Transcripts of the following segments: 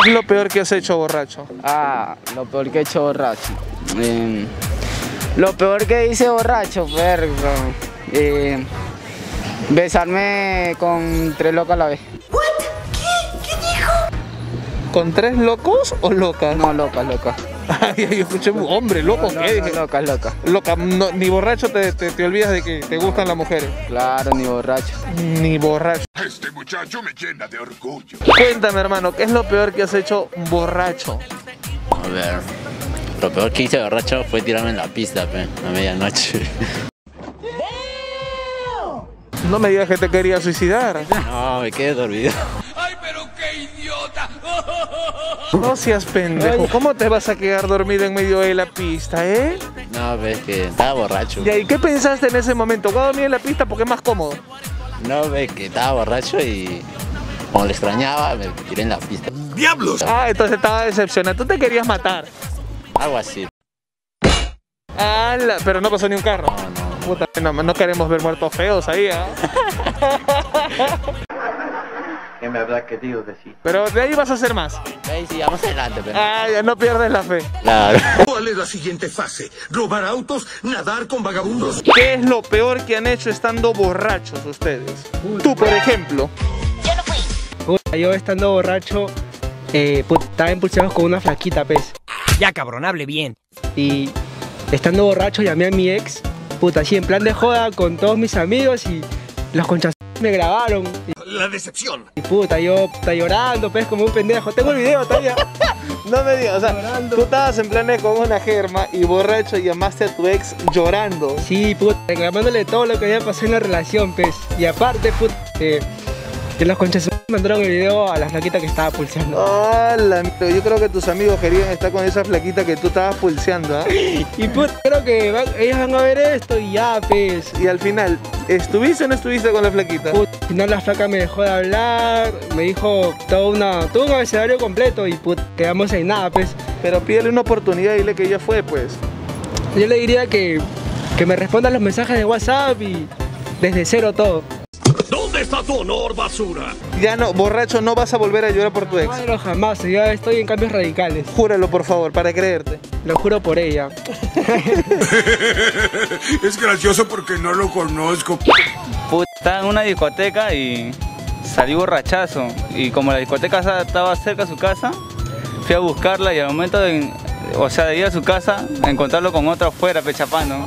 es lo peor que has hecho borracho? Ah, lo peor que he hecho borracho. Lo peor que hice borracho, verga. Besarme con 3 locas a la vez. ¿Con 3 locos o locas? No, locas. Ay, yo escuché, hombre, loco, No, ¿qué? Dije, locas. loca, ni borracho te olvidas de que te gustan las mujeres. Claro, ni borracho. Ni borracho. Este muchacho me llena de orgullo. Cuéntame, hermano, ¿qué es lo peor que has hecho borracho? A ver, lo peor que hice borracho fue tirarme en la pista, a medianoche. No me digas que te querías suicidar. No, me quedé dormido. ¡Ay, pero qué idiota! No seas pendejo. ¿Cómo te vas a quedar dormido en medio de la pista, eh? No, ves que estaba borracho. ¿Y ahí qué pensaste en ese momento? Voy a dormir en la pista porque es más cómodo. No, ves que estaba borracho y como le extrañaba, me tiré en la pista. ¡Diablos! Ah, entonces estaba decepcionado. Tú te querías matar. Algo así. Pero no pasó ni un carro. No. Puta, no queremos ver muertos feos ahí, ¿ah? ¿Qué me habrá querido decir? Pero de ahí vas a hacer más. Ahí sí, vamos adelante, Ah, ya no pierdes la fe. Claro. ¿Cuál es la siguiente fase? ¿Robar autos? ¿Nadar con vagabundos? ¿Qué es lo peor que han hecho estando borrachos ustedes? Tú, por ejemplo. Puta, yo estando borracho, estaba impulsado con una flaquita, pues. Ya, cabrón, hable bien. Y estando borracho llamé a mi ex, puta, así en plan de joda con todos mis amigos y los conchas me grabaron. La decepción. Y puta, yo llorando, pues, como un pendejo. Tengo el video todavía. No me digas, o sea, tú estabas en planes con una germa y borracho llamaste a tu ex llorando. Sí, puta, reclamándole todo lo que había pasado en la relación, pues. Y aparte, puta, que los conchas mandaron el video a la flaquita que estaba pulseando. Yo creo que tus amigos querían estar con esa flaquita que tú estabas pulseando, ¿ah? Y puta, creo que ellos van a ver esto y ya, pues. Y al final, ¿estuviste o no estuviste con la flaquita? Puta, al final la flaca me dejó de hablar, me dijo todo un abecedario completo y puta, quedamos en nada, pues. Pero pídele una oportunidad y dile que ya fue, pues. Yo le diría que me responda los mensajes de WhatsApp y desde cero todo. ¿Dónde está tu honor, basura? Ya no, borracho, no vas a volver a llorar por tu ex. No, pero jamás, ya estoy en cambios radicales. Júralo, por favor, para creerte. Lo juro por ella. Es gracioso porque no lo conozco. Puta, estaba en una discoteca y salí borrachazo. Y como la discoteca estaba cerca de su casa, fui a buscarla y al momento de ir a su casa, encontrarlo con otro afuera, pechapano.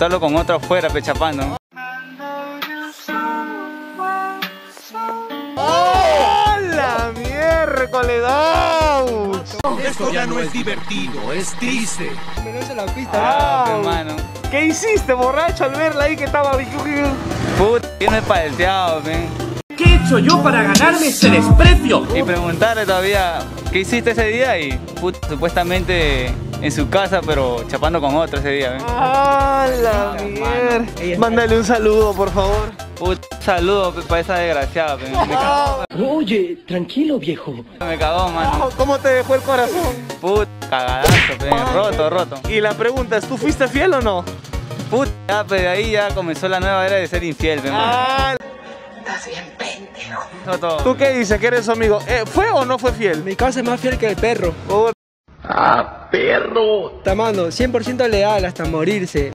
¡La miércoles! Esto ya no es divertido, es triste. Menos en la pista. Hermano. ¿Qué hiciste, borracho, al verla ahí que estaba? Puta, yo no he palteado, men. ¿Qué he hecho yo para ganarme ese desprecio? Y preguntarle todavía qué hiciste ese día y puta, supuestamente en su casa, pero chapando con otro ese día, men. La mierda! Mándale un saludo, por favor. Puta, saludo para esa desgraciada, men. Me cagó. Oye, tranquilo, viejo. Me cagó, mano. ¿Cómo te dejó el corazón? Puta, cagadazo, men. Roto. Y la pregunta es, ¿tú fuiste fiel o no? Puta, ya, pero de ahí ya comenzó la nueva era de ser infiel, men. Estás bien pendejo. Todo. ¿Tú qué dices? ¿Que eres su amigo? ¿Fue o no fue fiel? Mi causa es más fiel que el perro. ¡Ah, perro! Mano, 100% leal hasta morirse.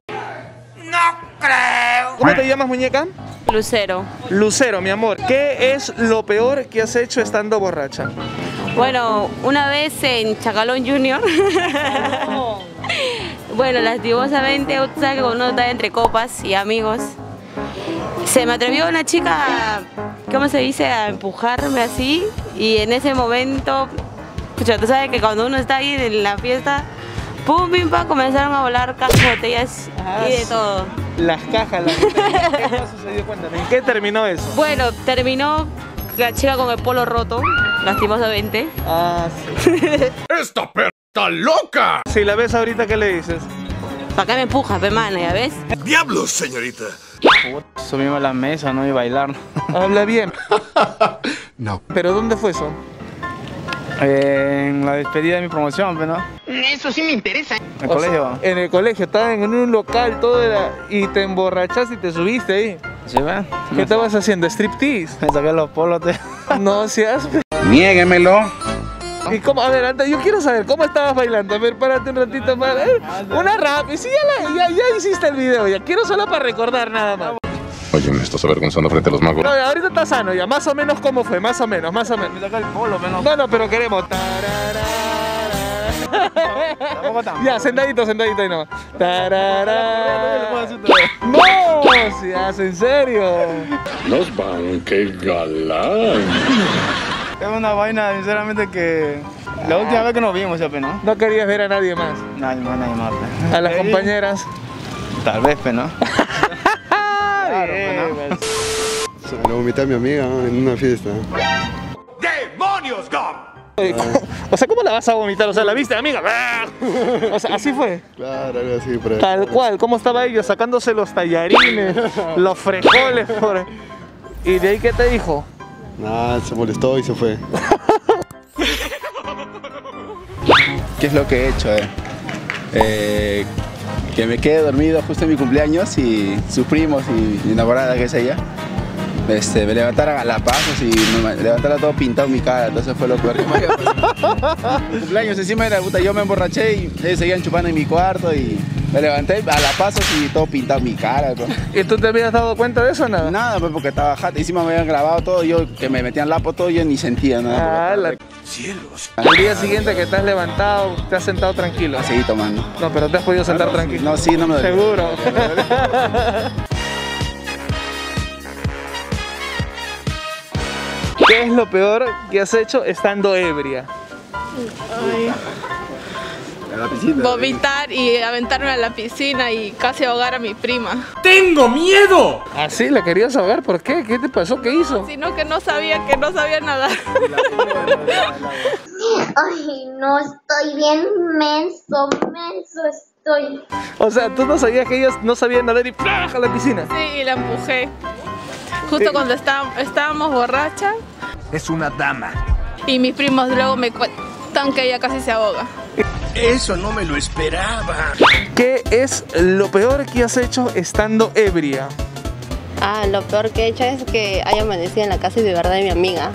¿Cómo te llamas, muñeca? Lucero. Lucero, mi amor. ¿Qué es lo peor que has hecho estando borracha? Bueno, una vez en Chacalón Junior. Bueno, lastimosamente, usted sabe que cuando uno está entre copas y amigos, se me atrevió una chica, ¿cómo se dice?, a empujarme así. Y en ese momento, pucha, tú sabes que cuando uno está ahí en la fiesta, pum, pim, pam, comenzaron a volar cajas, botellas y de todo. Las cajas, las botellas. ¿Qué más sucedió? Cuéntame. ¿En qué terminó eso? Bueno, terminó la chica con el polo roto, lastimosamente. Sí. ¡Esta perra está loca! Si la ves ahorita, ¿qué le dices? ¿Para qué me empujas, pe mano, ya ves? ¡Diablos, señorita! Subimos a la mesa, ¿no? Y bailar. Habla bien. No. ¿Pero dónde fue eso? En la despedida de mi promoción, ¿no? Eso sí me interesa. En el colegio. En el colegio, estaban en un local, y te emborrachaste y te subiste ahí. ¿Sí, ven? ¿Qué estabas haciendo? ¿Striptease? Me saqué los polos, No seas... Niéguemelo. ¿Y cómo? A ver, antes, yo quiero saber, ¿cómo estabas bailando? A ver, párate un ratito más. Una rap. Y sí, ya hiciste el video, ya. Quiero solo para recordar nada más. Oye, me estás avergonzando frente a los magos. No, ahorita está sano ya, más o menos cómo fue, más o menos. Me saca el polo, menos. No, pero queremos. Ya, sentadito ahí nomás. No, si hace en serio. Nos van, qué galán. Es una vaina, sinceramente, que la última vez que nos vimos, ¿no? No querías ver a nadie más. Nadie más. A las compañeras. Tal vez, ¿no? Claro, Se lo vomité a mi amiga en una fiesta. ¡Demonios, Gom! O sea, ¿cómo la vas a vomitar? O sea, ¿la viste, amiga? O sea, ¿así fue? Claro, algo así, por ahí. Tal cual, ¿cómo estaba ella? Sacándose los tallarines, los frijoles. ¿Y de ahí qué te dijo? Nada, se molestó y se fue. ¿Qué es lo que he hecho? Que me quedé dormido justo en mi cumpleaños y sus primos y mi enamorada, que es ella, me levantaron a la pasos y me levantaron todo pintado en mi cara. Entonces fue lo peor que me había pasado. Cumpleaños encima de la puta, yo me emborraché y ellos seguían chupando en mi cuarto y me levanté a la pasos y todo pintado en mi cara, bro. ¿Y tú te habías dado cuenta de eso o nada? Nada, pues porque estaba jato. Encima me habían grabado todo, yo que me metían lapo todo, yo ni sentía nada. ¡Cielos! Al día siguiente que te has levantado, te has sentado tranquilo. Seguí tomando. No, pero te has podido sentar tranquilo. No, sí, no me dolió. Seguro. ¿Qué es lo peor que has hecho estando ebria? Ay. A la piscina. Vomitar y aventarme a la piscina y casi ahogar a mi prima. ¡Tengo miedo! ¿Ah, sí? ¿La querías ahogar? ¿Por qué? ¿Qué te pasó? ¿Qué hizo? Sino que no sabía nadar. Ay, no, estoy bien menso estoy. O sea, tú no sabías que ellas no sabían nadar y ¡plaj! A la piscina. Sí, y la empujé. Justo cuando estábamos borrachas. Es una dama. Y mis primos luego me cuentan que ella casi se ahoga. Eso no me lo esperaba. ¿Qué es lo peor que has hecho estando ebria? Ah, lo peor que he hecho es que haya amanecido en la casa de verdad de mi amiga.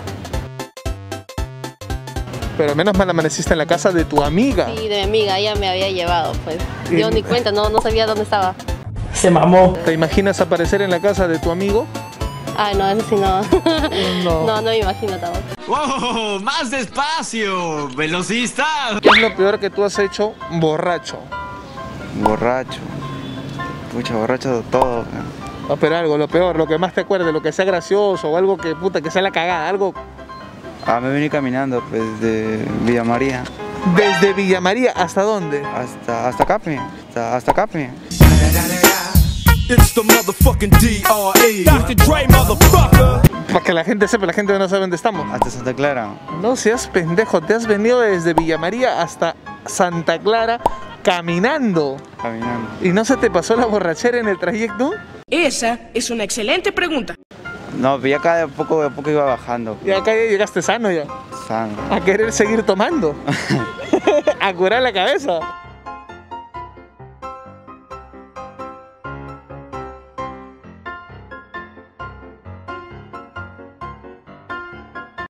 Pero menos mal amaneciste en la casa de tu amiga. Sí, de mi amiga, ella me había llevado, pues. Yo ni cuenta, no sabía dónde estaba. Se mamó. ¿Te imaginas aparecer en la casa de tu amigo? Ah, no, eso sí no. No me imagino tampoco. ¡Wow! ¡Más despacio! ¡Velocista! ¿Qué es lo peor que tú has hecho borracho? Borracho. Pucha, borracho de todo. No, pero algo, lo peor, lo que más te acuerdes, lo que sea gracioso o algo que puta, que sea la cagada, algo. Ah, me vení caminando pues de Villa María. ¿Desde Villa María hasta dónde? Hasta Capri. Hasta Capri. It's the motherfucking D.R.E. Dr. Dre, motherfucker. Para que la gente sepa, la gente no sabe dónde estamos. Hasta Santa Clara. No seas pendejo, te has venido desde Villa María hasta Santa Clara caminando. ¿Y no se te pasó la borrachera en el trayecto? Esa es una excelente pregunta. No, pero ya acá de poco iba bajando. Y acá ya llegaste sano ya. Sano. A querer seguir tomando. A curar la cabeza.